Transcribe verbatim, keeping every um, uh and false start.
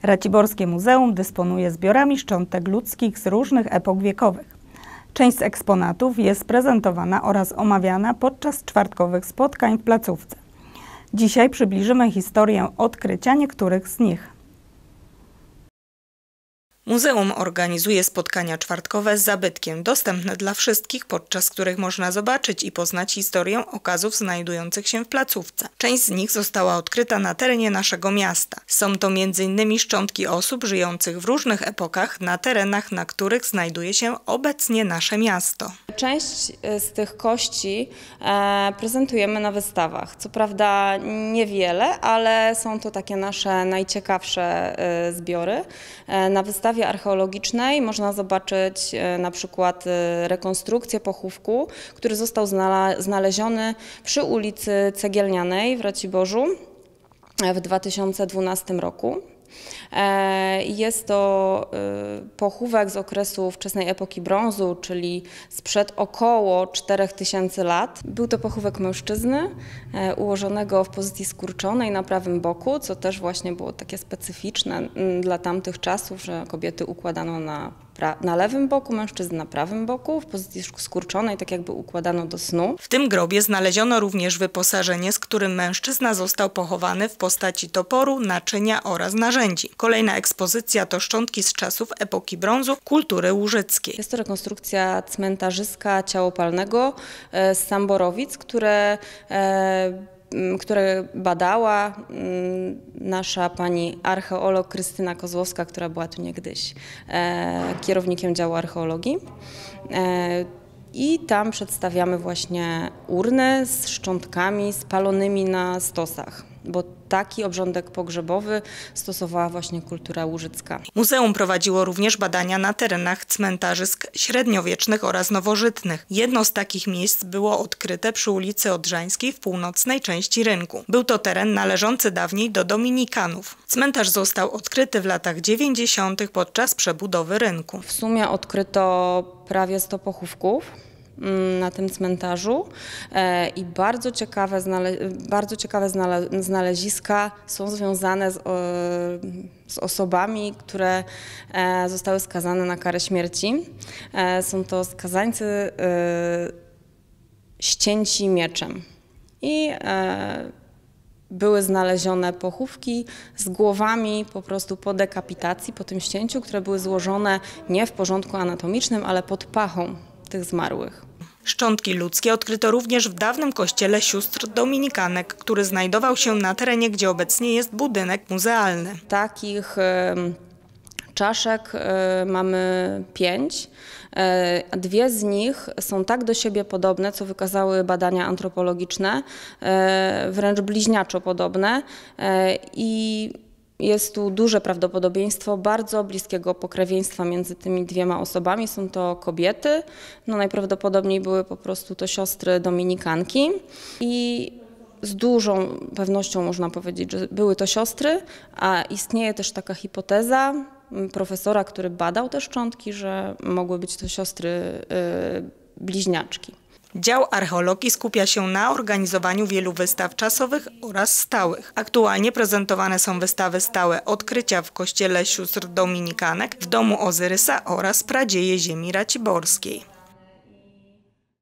Raciborskie Muzeum dysponuje zbiorami szczątek ludzkich z różnych epok wiekowych. Część z eksponatów jest prezentowana oraz omawiana podczas czwartkowych spotkań w placówce. Dzisiaj przybliżymy historię odkrycia niektórych z nich. Muzeum organizuje spotkania czwartkowe z zabytkiem, dostępne dla wszystkich, podczas których można zobaczyć i poznać historię okazów znajdujących się w placówce. Część z nich została odkryta na terenie naszego miasta. Są to między innymi szczątki osób żyjących w różnych epokach na terenach, na których znajduje się obecnie nasze miasto. Część z tych kości e, prezentujemy na wystawach. Co prawda niewiele, ale są to takie nasze najciekawsze e, zbiory. E, na wystawie archeologicznej można zobaczyć e, na przykład e, rekonstrukcję pochówku, który został znala znaleziony przy ulicy Cegielnianej w Raciborzu e, w dwa tysiące dwunastym roku. Jest to pochówek z okresu wczesnej epoki brązu, czyli sprzed około czterech tysięcy lat. Był to pochówek mężczyzny ułożonego w pozycji skurczonej na prawym boku, co też właśnie było takie specyficzne dla tamtych czasów, że kobiety układano na, na lewym boku, mężczyzn na prawym boku, w pozycji skurczonej, tak jakby układano do snu. W tym grobie znaleziono również wyposażenie, z którym mężczyzna został pochowany w postaci toporu, naczynia oraz narzędzi. Kolejna ekspozycja to szczątki z czasów epoki brązu kultury łużyckiej. Jest to rekonstrukcja cmentarzyska ciałopalnego z Samborowic, które, które badała nasza pani archeolog Krystyna Kozłowska, która była tu niegdyś kierownikiem działu archeologii. I tam przedstawiamy właśnie urny z szczątkami spalonymi na stosach, bo taki obrządek pogrzebowy stosowała właśnie kultura łużycka. Muzeum prowadziło również badania na terenach cmentarzysk średniowiecznych oraz nowożytnych. Jedno z takich miejsc było odkryte przy ulicy Odrzańskiej w północnej części rynku. Był to teren należący dawniej do dominikanów. Cmentarz został odkryty w latach dziewięćdziesiątych podczas przebudowy rynku. W sumie odkryto prawie sto pochówków na tym cmentarzu i bardzo ciekawe, znale bardzo ciekawe znale znaleziska są związane z, z osobami, które zostały skazane na karę śmierci. Są to skazańcy ścięci mieczem i były znalezione pochówki z głowami po prostu po dekapitacji, po tym ścięciu, które były złożone nie w porządku anatomicznym, ale pod pachą tych zmarłych. Szczątki ludzkie odkryto również w dawnym kościele sióstr dominikanek, który znajdował się na terenie, gdzie obecnie jest budynek muzealny. Takich czaszek mamy pięć. Dwie z nich są tak do siebie podobne, co wykazały badania antropologiczne, wręcz bliźniaczo podobne i jest tu duże prawdopodobieństwo bardzo bliskiego pokrewieństwa między tymi dwiema osobami. Są to kobiety, no najprawdopodobniej były po prostu to siostry dominikanki i z dużą pewnością można powiedzieć, że były to siostry, a istnieje też taka hipoteza profesora, który badał te szczątki, że mogły być to siostry yy, bliźniaczki. Dział archeologii skupia się na organizowaniu wielu wystaw czasowych oraz stałych. Aktualnie prezentowane są wystawy stałe odkrycia w kościele sióstr dominikanek, w domu Ozyrysa oraz Pradzieje ziemi raciborskiej.